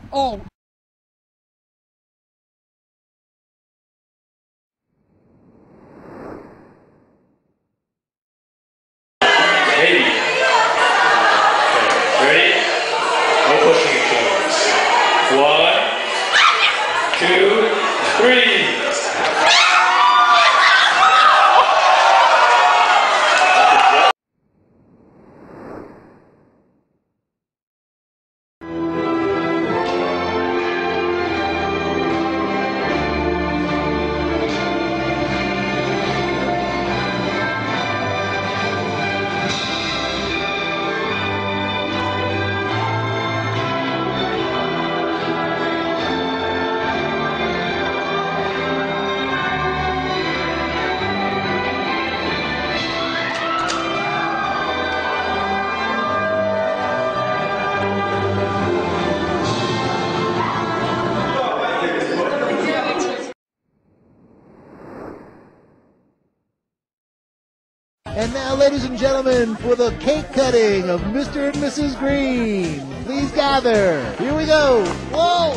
Oh. Maybe. Okay. Ready? No pushing it forwards. 1, 2, 3. And now, ladies and gentlemen, for the cake cutting of Mr. and Mrs. Green. Please gather. Here we go. Whoa!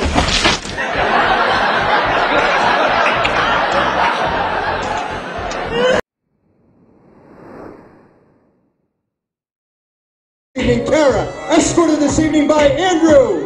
Evening, Kara, escorted this evening by Andrew.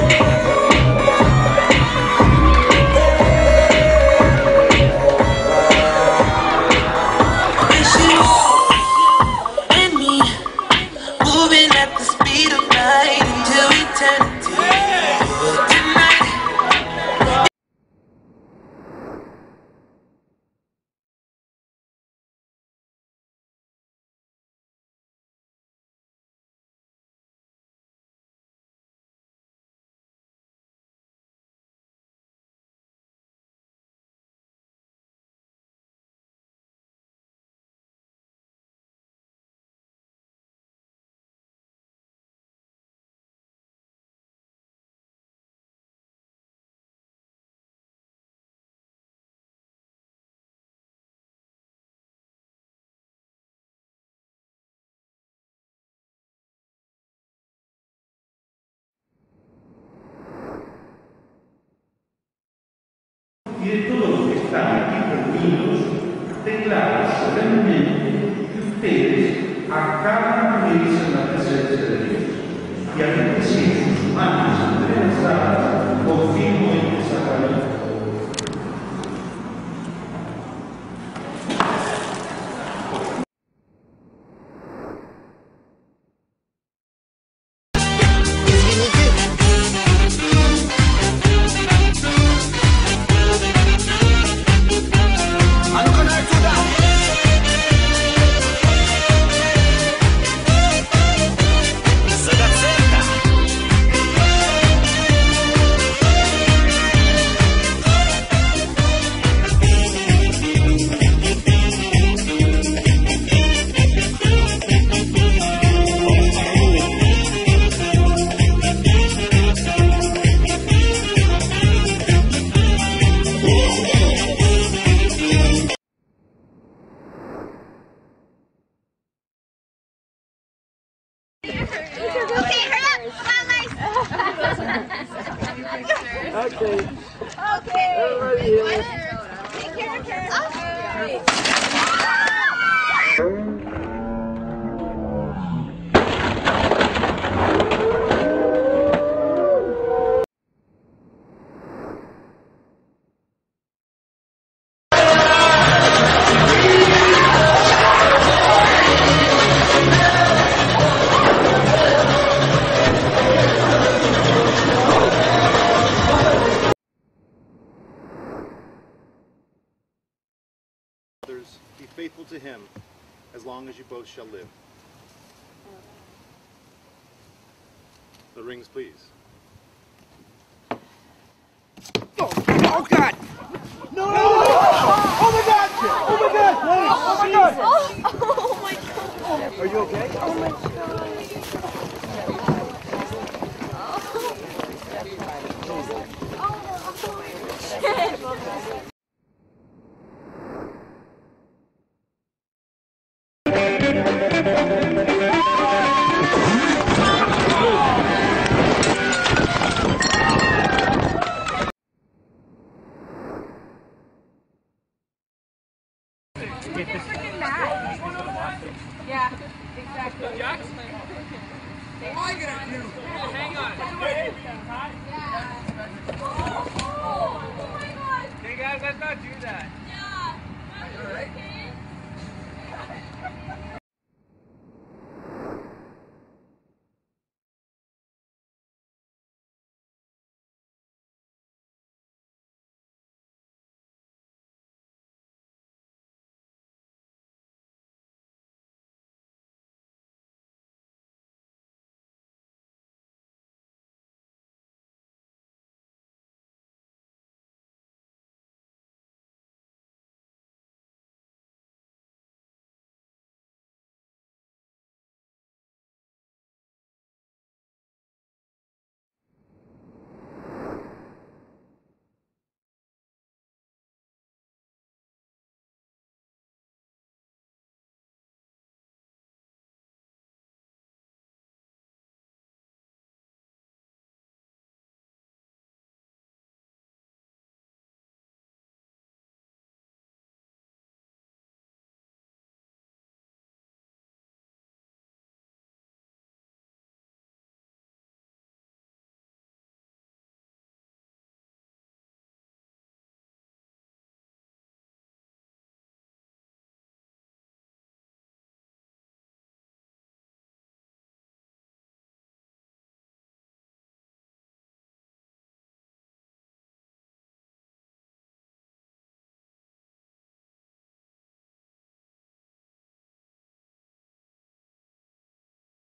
Y de todos los que están aquí reunidos, declaro solemnemente que ustedes acaban de irse en la presencia de Dios. Y al decir sus manos entrelazadas, confirmo este sacramento. Okay. Okay. Everybody here. Take care, Karen. Be faithful to him as long as you both shall live. The rings, please. Oh God! No! Oh my God! Oh my God! Oh my God! Oh my God. Are you okay? Oh my God.